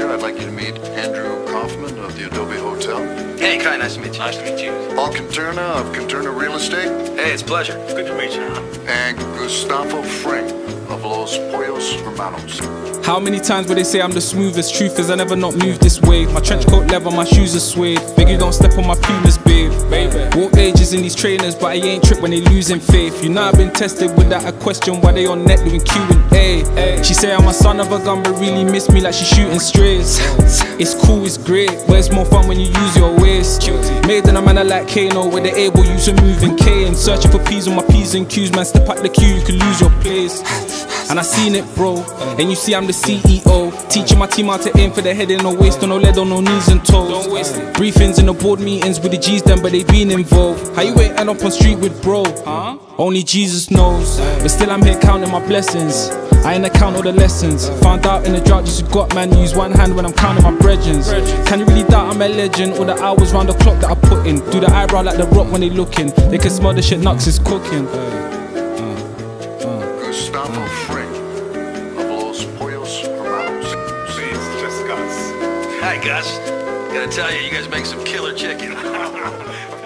here, I'd like you to meet Andrew Kaufman of the Adobe Hotel. Hey, Kai, nice to meet you. Nice to meet you. Paul Conterna of Conterna Real Estate. Hey, it's a pleasure. Good to meet you. And Gustavo Frank of Los Pollos Hermanos. How many times would they say I'm the smoothest? Truth is I never not moved this way. My trench coat leather, my shoes are suede. Beg you don't step on my pumas, babe. Walk ages in these trainers, but I ain't tripped when they losing faith. You know I've been tested without a question why they on net doing Q&A. She say I'm a son of a gun but really miss me like she shooting strays. It's cool, it's great, but it's more fun when you use your waist. Made in a manner like Kano where they able use a moving K. And searching for P's on my P's and Q's, man, step out the queue, you can lose your place. And I seen it, bro, and you see I'm the CEO. Teaching my team how to aim for the head and no waist, on no lead, on no knees and toes. Briefings in the board meetings with the G's them, but they been involved. How you ain't end up on street with bro? Only Jesus knows. But still I'm here counting my blessings. I ain't account all the lessons. Found out in the drought just got man, use one hand when I'm counting my brethrens. Can you really doubt I'm a legend? All the hours round the clock that I put in. Do the eyebrow like the rock when they looking. They can smell the shit Nux is cooking. Gustavo Frank of Los Pollos Hermanos. Please, just Gus. Hi, Gus. Gotta tell you, you guys make some killer chicken.